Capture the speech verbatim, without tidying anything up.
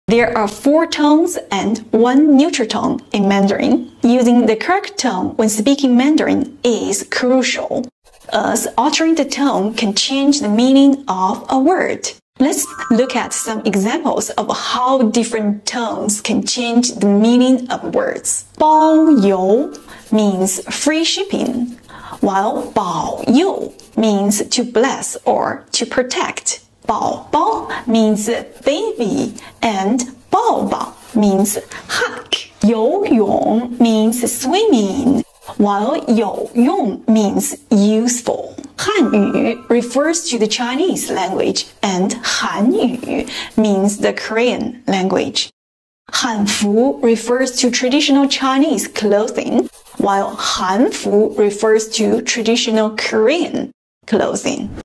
There are four tones and one neutral tone in Mandarin. Using the correct tone when speaking Mandarin is crucial, as altering the tone can change the meaning of a word. Let's look at some examples of how different tones can change the meaning of words. 包邮 means free shipping, while 保佑 means to bless or to protect. 宝宝 means baby, and 抱抱 means hug. 游泳 means swimming, while 有用 means useful. 汉语 refers to the Chinese language, and 韩语 means the Korean language. 汉服 refers to traditional Chinese clothing, while hànfú refers to traditional Korean clothing.